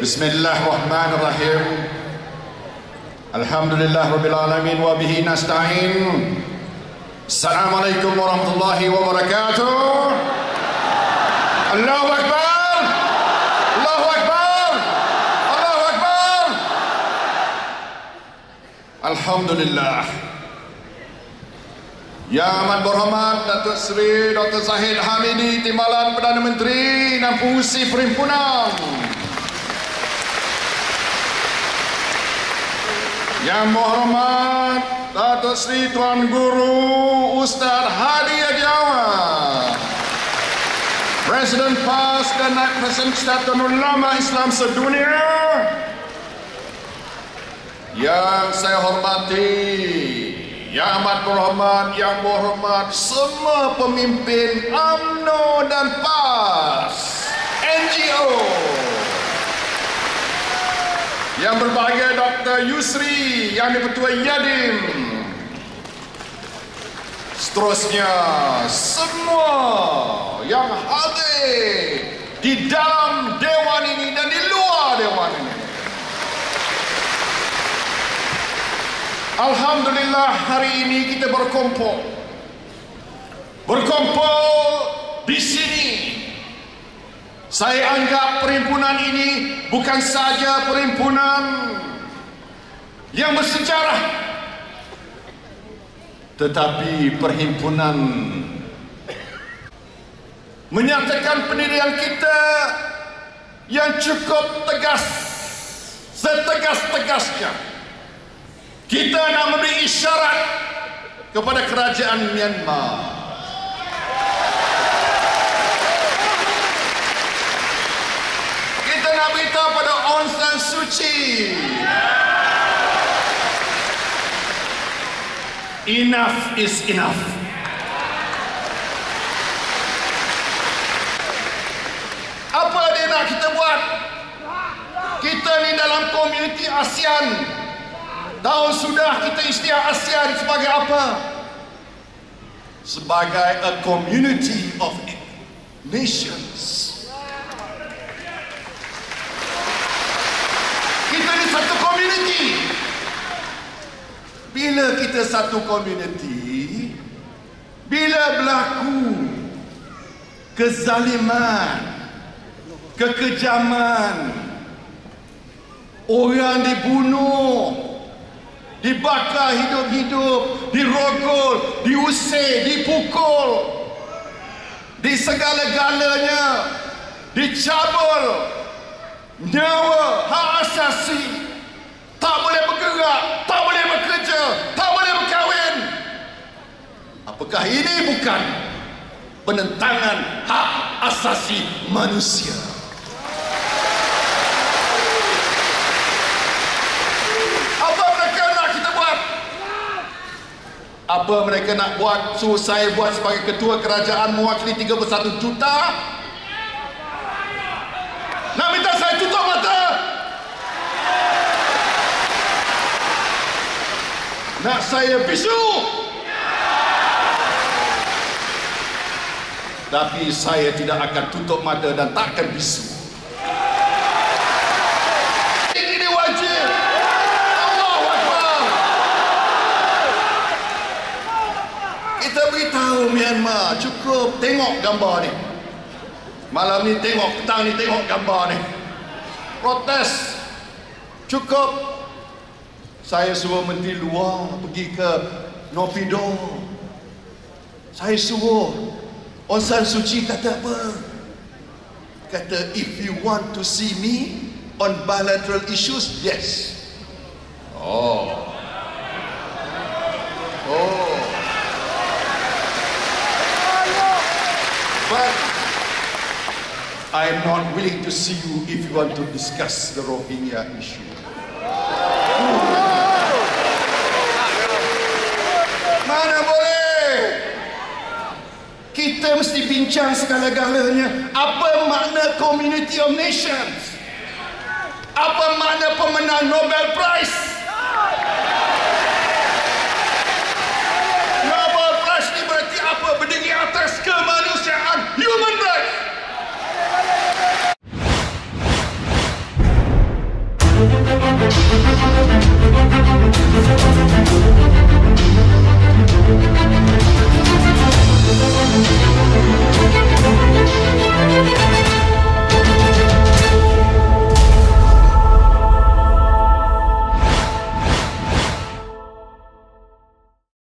Bismillahirrahmanirrahim. Alhamdulillah rabbil alamin wa bihi nasta'in. Assalamualaikum warahmatullahi wabarakatuh. Allahu akbar. Allahu akbar. Allahu akbar. Alhamdulillah. Yang amat berhormat Datuk Seri Dr. Zahid Hamidi, Timbalan Perdana Menteri dan Pengurusi Perhimpunan. Yang berhormat Datuk Seri Tuan Guru Ustaz Hadi Adiawan, Presiden PAS dan Naib Presiden Persatuan Ulama Islam Sedunia. Yang saya hormati, yang amat berhormat, yang berhormat semua pemimpin UMNO dan PAS, NGO. Yang berbahagia Dr. Yusri, yang di-Ketua Yadim. Seterusnya semua yang hadir di dalam dewan ini dan di luar dewan ini. Alhamdulillah, hari ini kita berkumpul di sini. Saya anggap perhimpunan ini bukan saja perhimpunan yang bersejarah, tetapi perhimpunan menyatakan pendirian kita yang cukup tegas, setegas-tegasnya. Kita nak memberi isyarat kepada kerajaan Myanmar. Kita nak beritahu pada Aung San Suu Kyi, enough is enough. Apa dia nak kita buat? Kita ni dalam komuniti ASEAN. Tahun sudah kita istilah ASEAN sebagai apa? Sebagai a community of nations. Kita ni satu community. Bila kita satu community, bila berlaku kezaliman, kekejaman, orang dibunuh, dibakar hidup-hidup, dirogol, diusir, dipukul, di segala-galanya, dicabul nyawa, hak asasi, tak boleh bergerak, tak boleh bekerja, tak boleh berkahwin. Apakah ini bukan penentangan hak asasi manusia? Apa mereka nak buat? Suruh saya buat sebagai ketua kerajaan mewakili 31 juta? Nak minta saya tutup mata? Nak saya bisu? Tapi saya tidak akan tutup mata dan tak akan bisu. Ini wajib. Kita beritahu Myanmar, cukup tengok gambar ni. Malam ni tengok, petang ni tengok gambar ni. Protes. Cukup. Saya suruh menteri luar pergi ke Naypyidaw. Saya suruh Aung San Suu Kyi kata apa? Kata, if you want to see me on bilateral issues, yes. Oh. But I am not willing to see you if you want to discuss the Rohingya issue. Mana boleh? Kita mesti bincang segala-galanya. Apa makna Community of Nations? Apa makna pemenang Nobel